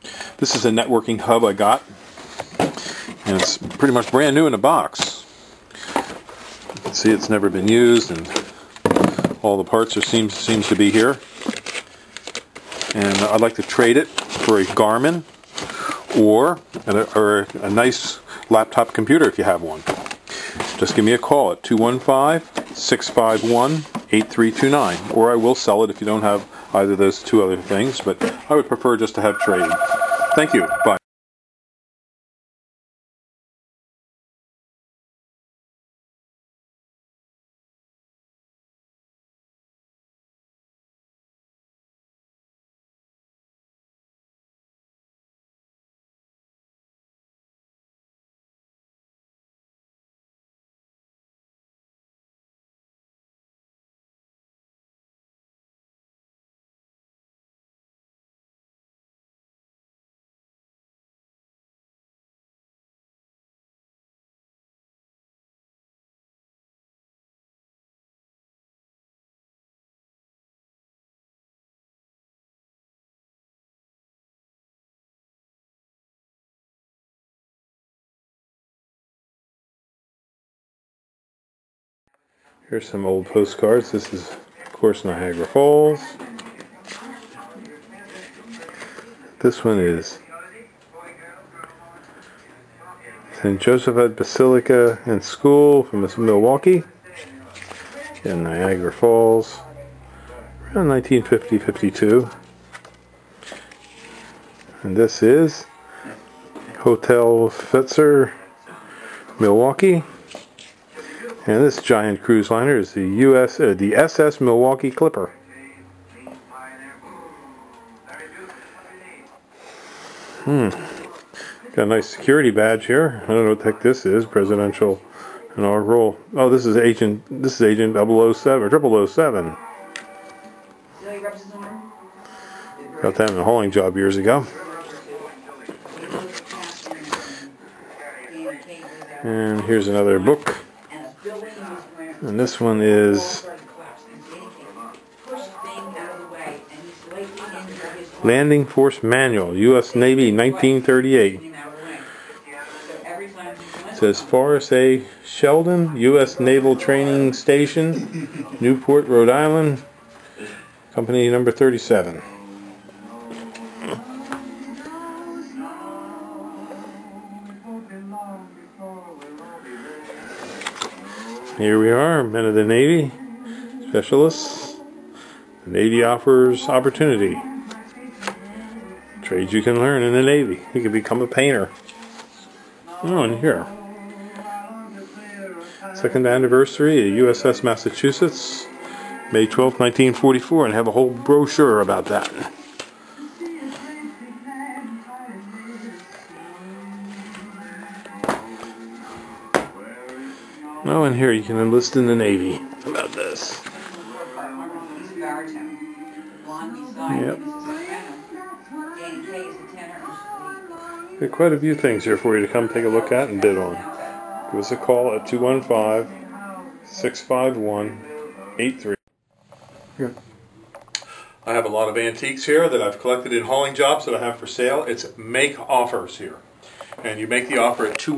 This is a networking hub I got, and it's pretty much brand new in a box. You can see it's never been used, and all the parts seems to be here. And I'd like to trade it for a Garmin or a nice laptop computer if you have one. Just give me a call at 215-651-8329, or I will sell it if you don't have either of those two other things, but I would prefer just to have trade. Thank you. Bye. Here's some old postcards. This is, of course, Niagara Falls. This one is St. Joseph Basilica and School from Milwaukee in Niagara Falls around 1950-52. And this is Hotel Fetzer, Milwaukee. And this giant cruise liner is the SS Milwaukee Clipper. Got a nice security badge here. I don't know what the heck this is. Presidential inaugural. Oh, this is Agent 007 or 0007. Got that in a hauling job years ago. And here's another book. And this one is Landing Force Manual, U.S. Navy, 1938. It says Forrest A. Sheldon, U.S. Naval Training Station, Newport, Rhode Island, Company number 37. Here we are, men of the Navy, specialists. The Navy offers opportunity. Trades you can learn in the Navy. You can become a painter. Oh, and here. Second anniversary of USS Massachusetts, May 12, 1944, and have a whole brochure about that. Oh, and here you can enlist in the Navy. How about this? Yep. There are quite a few things here for you to come take a look at and bid on. Give us a call at 215-651-83. I have a lot of antiques here that I've collected in hauling jobs that I have for sale. It's make offers here. And you make the offer at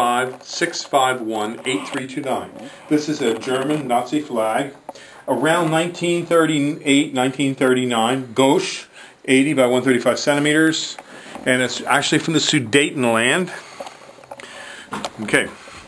215-651-8329. This is a German Nazi flag. Around 1938, 1939, gauche, 80 by 135 centimeters. And it's actually from the Sudetenland. Okay.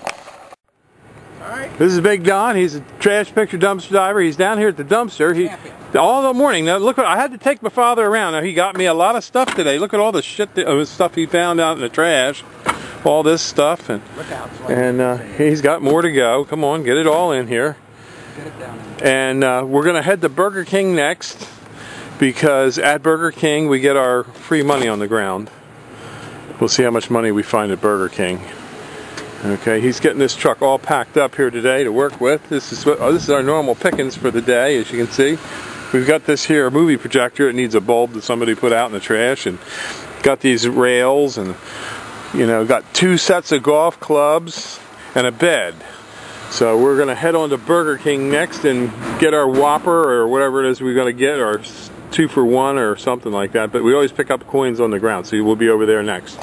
This is Big Don. He's a trash picture dumpster diver. He's down here at the dumpster. All the morning. Now look, I had to take my father around. Now he got me a lot of stuff today. Look at all the stuff he found out in the trash. All this stuff, and he's got more to go. Come on, get it all in here. Get it down. And we're gonna head to Burger King next, because at Burger King we get our free money on the ground. We'll see how much money we find at Burger King. Okay, he's getting this truck all packed up here today to work with. This is our normal pickings for the day, as you can see. We've got this here movie projector. It needs a bulb that somebody put out in the trash, and got these rails, and got 2 sets of golf clubs and a bed. So we're gonna head on to Burger King next and get our Whopper or whatever it is we're gonna get, our 2 for 1 or something like that, but we always pick up coins on the ground, so we'll be over there next.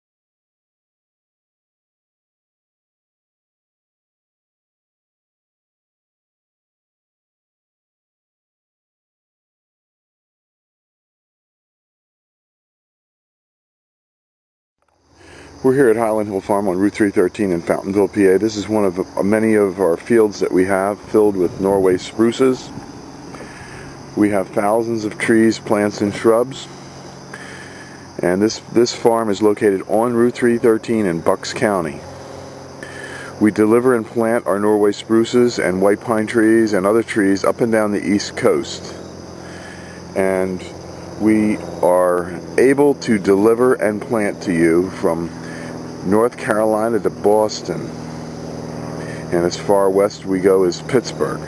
We're here at Highland Hill Farm on Route 313 in Fountainville, PA. This is one of many of our fields that we have filled with Norway spruces. We have thousands of trees, plants, and shrubs. And this farm is located on Route 313 in Bucks County. We deliver and plant our Norway spruces and white pine trees and other trees up and down the East Coast. And we are able to deliver and plant to you from North Carolina to Boston, and as far west we go as Pittsburgh.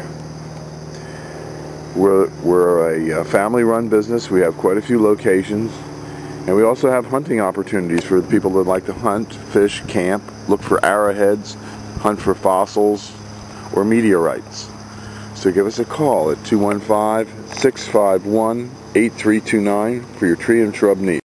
We're a family-run business. We have quite a few locations, and we also have hunting opportunities for the people that like to hunt, fish, camp, look for arrowheads, hunt for fossils or meteorites. So give us a call at 215-651-8329 for your tree and shrub needs.